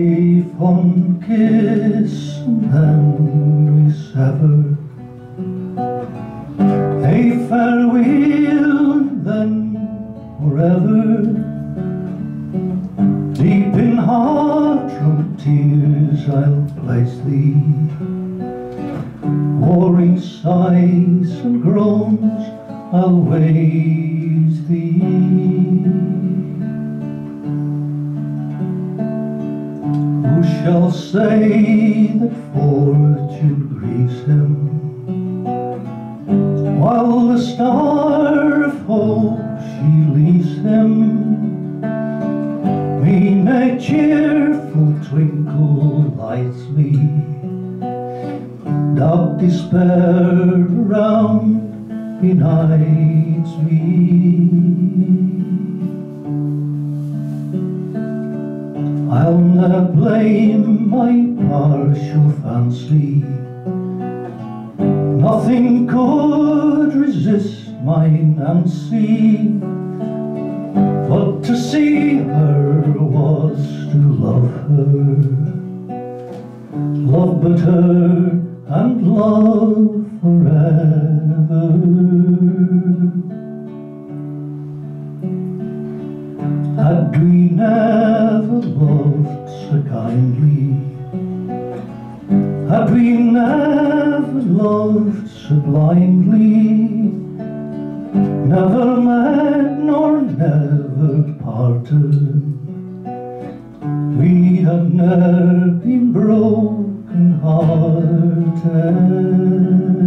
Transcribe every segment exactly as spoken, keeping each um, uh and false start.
A fond kiss and then we sever. A farewell and then forever. Deep in heart from tears I'll place thee. Warring sighs and groans I'll wage thee. Who shall say that fortune grieves him, while the star of hope she leaves him? Mean a cheerful twinkle lights me, dark despair around benides me. I'll never blame my partial fancy. Nothing could resist my Nancy, but to see her was to love her. Love but her and love forever. Had we never loved so kindly, had we never loved so blindly, never met nor never parted, we had never been broken hearted.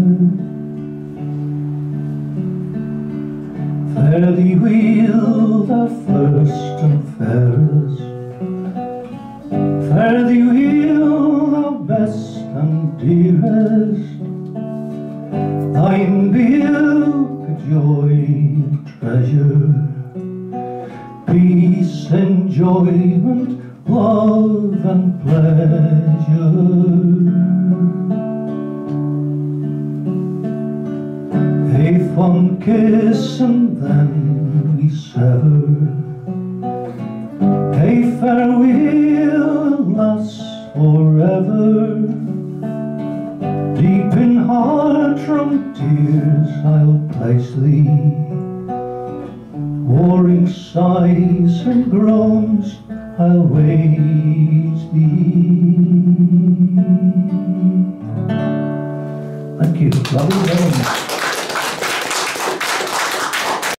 Fare thee weel, thou first and fairest, fare thee weel, thou best and dearest. Thine be ilk joy and treasure, peace, enjoyment, love and pleasure. A fond kiss and then we sever. A farewell lasts forever. Deep in heart from tears I'll place thee. Warring sighs and groans I'll wage thee. Thank you. Love you very much.